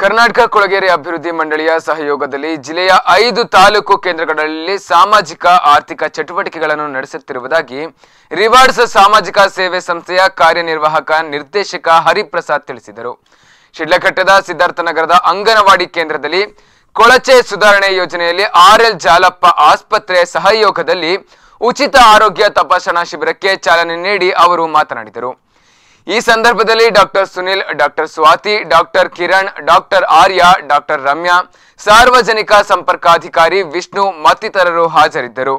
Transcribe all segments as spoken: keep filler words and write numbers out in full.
ಕರ್ನಾಟಕ ಕೊಳಗೇರಿ ಅಭಿವೃದ್ಧಿ ಮಂಡಳಿಯ ಸಹಯೋಗದಲ್ಲಿ ಜಿಲ್ಲೆಯ ಐದು ತಾಲೂಕು ಕೇಂದ್ರಗಳಲ್ಲಿ ಸಾಮಾಜಿಕ ಆರ್ಥಿಕ ಚಟುವಟಿಕೆಗಳನ್ನು ನಡೆಸುತ್ತಿರುವುದಾಗಿ ರಿವಾರ್ಡ್ಸ್ ಸಾಮಾಜಿಕ ಸೇವೆ ಸಂಸ್ಥೆಯ ಕಾರ್ಯನಿರ್ವಾಹಕ ನಿರ್ದೇಶಕ ಹರಿಪ್ರಸಾದ್ ತಿಳಿಸಿದರು. ಶಿಡ್ಲಘಟ್ಟದ ಸಿದ್ಧಾರ್ಥನಗರದ ಅಂಗನವಾಡಿ ಕೇಂದ್ರದಲ್ಲಿ ಕೊಳಚೆ ಸುಧಾರಣೆ ಯೋಜನೆಯಲ್ಲಿ ಆರ್ಎಲ್ ಜಾಲಪ್ಪ ಆಸ್ಪತ್ರೆ ಸಹಯೋಗದಲ್ಲಿ ಉಚಿತ ಆರೋಗ್ಯ ತಪಾಸಣಾ ಶಿಬಿರಕ್ಕೆ ಚಾಲನೆ ನೀಡಿ ಅವರು ಮಾತನಾಡಿದರು. ಈ ಸಂದರ್ಭದಲ್ಲಿ doctor Sunil, doctor Swati, doctor Kiran, doctor Arya, doctor Ramya, ಸಾರ್ವಜನಿಕ ಸಂಪರ್ಕಾಧಿಕಾರಿ ವಿಷ್ಣು ಮತ್ತಿತರರು ಹಾಜರಿದ್ದರು.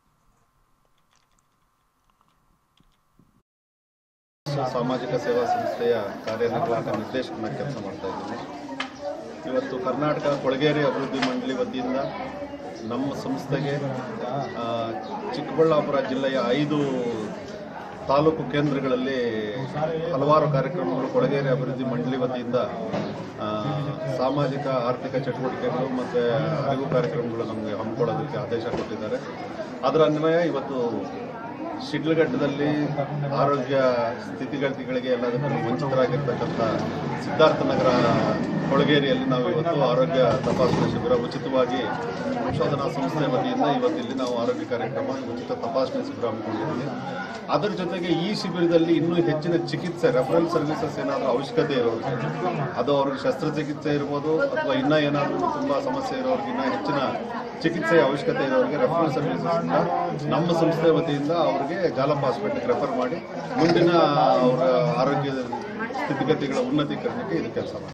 ಸಾಮಾಜಿಕ ಸೇವಾ ಸಂಸ್ಥೆಯ ಕಾರ್ಯನಿರ್ವಾಹಕ ನಿರ್ದೇಶಕನ ಕೆಲಸ ಮಾಡ್ತಾ ಇದ್ದೀನಿ. ಇವತ್ತು ಕರ್ನಾಟಕ ಕೊಳಗೇರಿ ಅಭಿವೃದ್ಧಿ ಮಂಡಳಿ ವತಿಯಿಂದ ನಮ್ಮ ಸಂಸ್ಥೆಗೆ ಚಿಕ್ಕಬಳ್ಳಾಪುರ ಜಿಲ್ಲೆಯ ಐದು ತಾಲೂಕು ಕೇಂದ್ರಗಳಲ್ಲಿ ಹಲವಾರು ಕಾರ್ಯಕ್ರಮಗಳು ಕೊಳಗೇರಿ ಅಭಿವೃದ್ಧಿ ಮಂಡಳಿ ವತಿಯಿಂದ ಸಾಮಾಜಿಕ ಆರ್ಥಿಕ ಚಟುವಟಿಕೆಗಳು ಮತ್ತು ಅರಿವು ಕಾರ್ಯಕ್ರಮಗಳು ನಮಗೆ ಹಮ್ಮಿಕೊಳ್ಳೋದಕ್ಕೆ ಆದೇಶ ಕೊಟ್ಟಿದ್ದಾರೆ. ಅದರ ಅನ್ವಯ ಇವತ್ತು ಶಿಡ್ಲಘಟ್ಟದಲ್ಲಿ ಆರೋಗ್ಯ ಸ್ಥಿತಿಗತಿಗಳಿಗೆ ಎಲ್ಲದಕ್ಕೂ ವಂಚಿತರಾಗಿರ್ತಕ್ಕಂಥ ಸಿದ್ಧಾರ್ಥನಗರ ಕೊಳಗೇರಿಯಲ್ಲಿ ನಾವು ಇವತ್ತು ಆರೋಗ್ಯ ತಪಾಸಣಾ ಶಿಬಿರ ಉಚಿತವಾಗಿ ಸಂಶೋಧನಾ ಸಂಸ್ಥೆ ವತಿಯಿಂದ ಇವತ್ತಿಲ್ಲಿ ನಾವು ಆರೋಗ್ಯ ಕಾರ್ಯಕ್ರಮ ಉಚಿತ ತಪಾಸಣೆ ಶಿಬಿರ ಹಮ್ಮಿಕೊಂಡಿದ್ದೀವಿ. ಅದರ ಜೊತೆಗೆ ಈ ಶಿಬಿರದಲ್ಲಿ ಇನ್ನೂ ಹೆಚ್ಚಿನ ಚಿಕಿತ್ಸೆ ರೆಫರಲ್ ಸರ್ವಿಸಸ್ ಏನಾದರೂ ಅವಶ್ಯಕತೆ ಇರೋರಿಗೆ, ಅದು ಅವ್ರಿಗೆ ಶಸ್ತ್ರಚಿಕಿತ್ಸೆ ಇರ್ಬೋದು ಅಥವಾ ಇನ್ನೂ ಏನಾದರೂ ತುಂಬ ಸಮಸ್ಯೆ ಇರೋರಿಗೆ, ಇನ್ನೂ ಹೆಚ್ಚಿನ ಚಿಕಿತ್ಸೆಯ ಅವಶ್ಯಕತೆ ಇರೋರಿಗೆ ರೆಫರಲ್ ಸರ್ವಿಸಸ್ನ ನಮ್ಮ ಸಂಸ್ಥೆ ವತಿಯಿಂದ ಅವ್ರಿಗೆ ಜಾಲಪ್ಪ ಹಾಸ್ಪಿಟಲ್ಗೆ ರೆಫರ್ ಮಾಡಿ ಮುಂದಿನ ಅವರ ಆರೋಗ್ಯದ ಸ್ಥಿತಿಗತಿಗಳ ಉನ್ನತೀಕರಣಕ್ಕೆ ಇದು ಕೆಲಸ ಮಾಡಿ